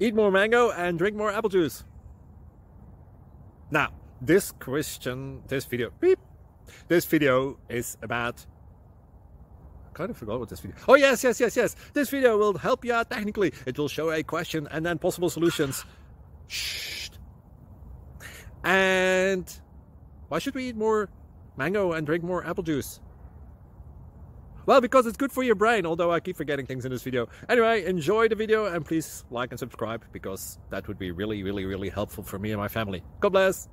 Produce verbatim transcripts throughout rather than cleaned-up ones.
Eat more mango and drink more apple juice. Now, this question, this video, beep, this video is about, I kind of forgot what this video, oh yes, yes, yes, yes, this video will help you out technically. It will show a question and then possible solutions. Shh. And why should we eat more mango and drink more apple juice? Well, because it's good for your brain, although I keep forgetting things in this video. Anyway, enjoy the video and please like and subscribe, because that would be really, really, really helpful for me and my family. God bless!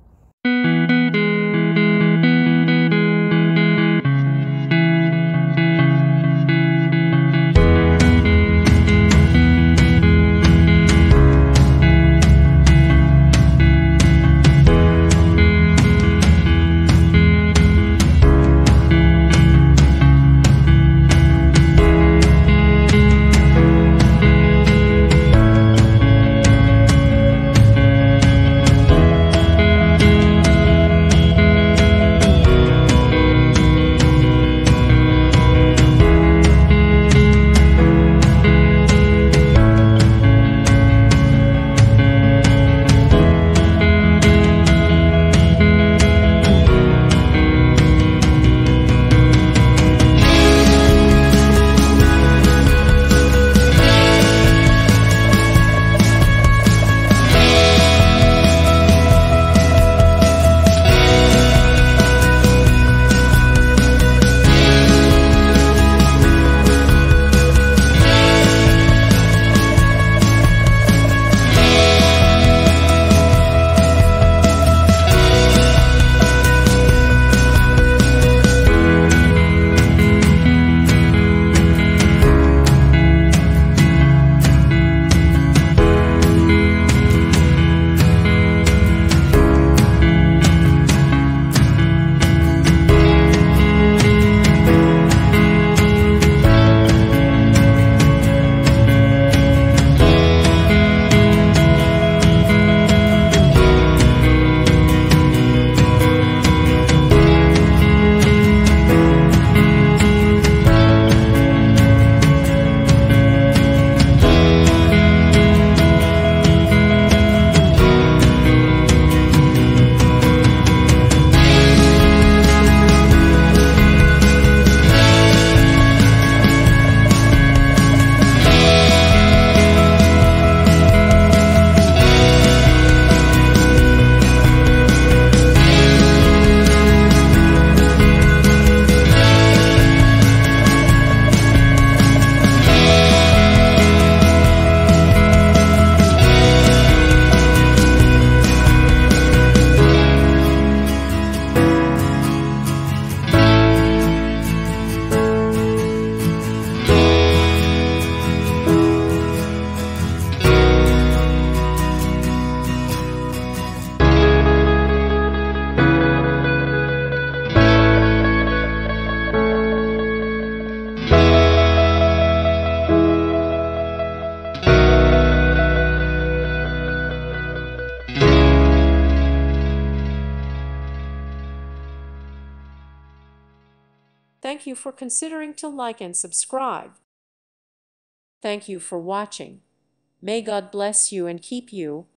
Thank you for considering to like and subscribe. Thank you for watching. May God bless you and keep you.